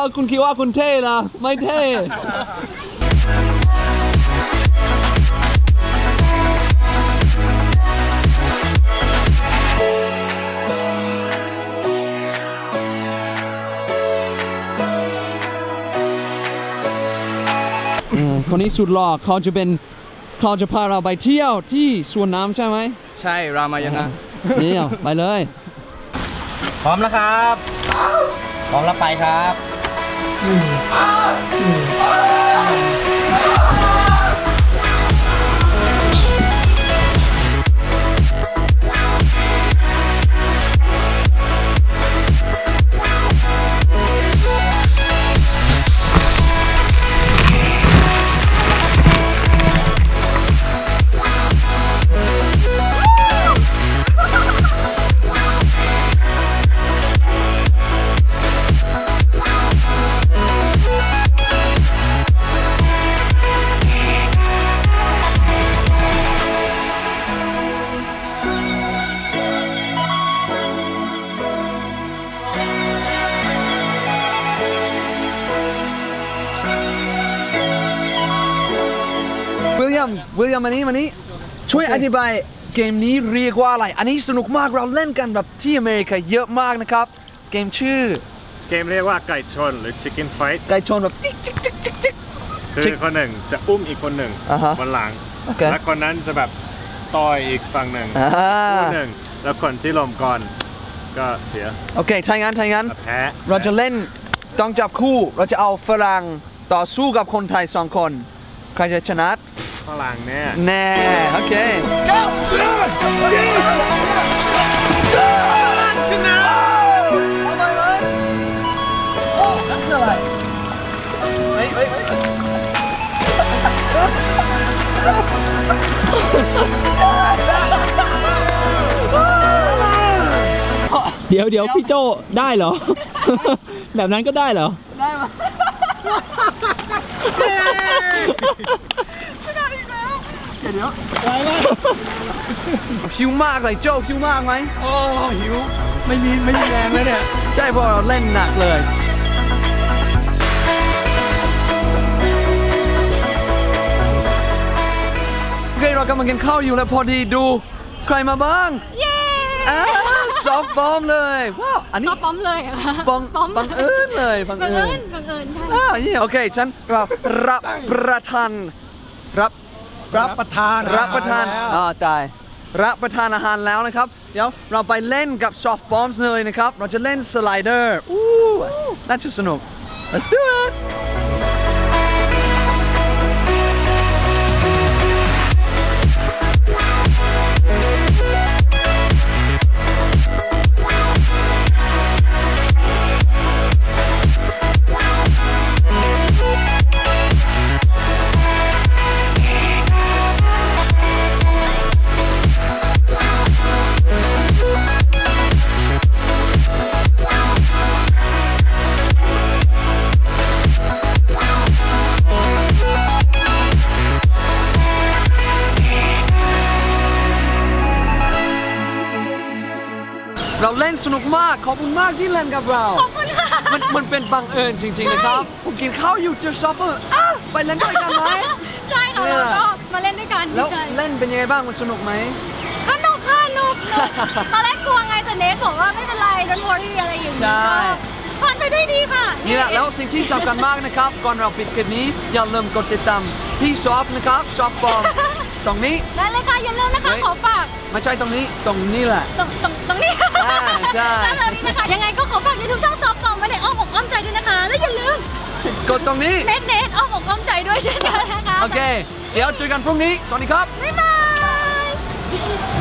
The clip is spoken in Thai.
คุณคิดว่าคุณเท่นะไม่เท่คนนี้สุดหล่อเขาจะพาเราไปเที่ยวที่สวนน้ำใช่ไหมใช่รามายังไงนี่ไปเลยพร้อมแล้วครับพร้อมแล้วไปครับวิลเลียมมานี้ช่วยอธิบายเกมนี้เรียกว่าอะไรอันนี้สนุกมากเราเล่นกันแบบที่อเมริกาเยอะมากนะครับเกมชื่อเกมเรียกว่าไก่ชนหรือ Chicken Fight ไก่ชนแบบจิ๊กจิ๊กจิ๊กจิ๊กจิ๊กคือคนหนึ่งจะอุ้มอีกคนหนึ่งบนหลังและคนนั้นจะแบบต่อยอีกฝั่งหนึ่งคู่หนึ่งแล้วคนที่ล้มก่อนก็เสียโอเคใช่งั้นแพ้เราจะเล่นต้องจับคู่เราจะเอาฝรั่งต่อสู้กับคนไทย2 คนใครจะชนะฝรั่งแน่โอเคชนะอะไรเลยโอ้นั่นคืออะไรเดี๋ยวพี่โจได้เหรอ แบบนั้นก็ได้เหรอได้มาชนะอีกแล้วเดี๋ยวได้ไหมหิวมากเลยโจหิวมากไหมโอ้หิวไม่มีแรงเลยเนี่ยใช่เพราะเราเล่นหนักเลยโอเคเรากำลังกินข้าวอยู่แล้วพอดีดูใครมาบ้างเย้ซอฟต์บอมเลยว้าวอันนี้ซอฟต์บอมเลยบังเอิญเลยบังเอิญใช่โอเคฉันรับประทานตายรับประทานอาหารแล้วนะครับเดี๋ยวเราไปเล่นกับซอฟต์บอมเลยนะครับเราจะเล่นสไลเดอร์น่าจะสนุก Let's do itเราเล่นสนุกมากขอบคุณมากที่เล่นกับเราขอบคุณค่ะมันเป็นบังเอิญจริงๆนะครับผมกินข้าวอยู่เจอช็อปเปอร์ไปเล่นด้วยกันไหมใช่ค่ะเราก็มาเล่นด้วยกันแล้วเล่นเป็นยังไงบ้างมันสนุกไหมสนุกค่ะสนุกตอนแรกกลัวไงแต่เนทบอกว่าไม่เป็นไรdon't worryอะไรอย่างนี้ผ่านไปได้ดีค่ะนี่แหละแล้วสิ่งที่สำคัญมากนะครับก่อนเราปิดคลิปนี้อย่าลืมกดติดตามพี่ซอฟนะครับซอฟบอมตรงนี้ได้เลยค่ะอย่าลืมนะคะขอฝากไม่ใช่ตรงนี้แหละตรงนี้ใช่นะคะยังไงก็ขอฝาก YouTube ช่องซอฟบอมไว้ในอ้อมอกอ้อมใจด้วยนะคะและอย่าลืมกดตรงนี้เนทอ้อมอกอ้อมใจด้วยเช่นกันนะคะโอเคเดี๋ยวเจอกันพรุ่งนี้สวัสดีครับบ๊ายบาย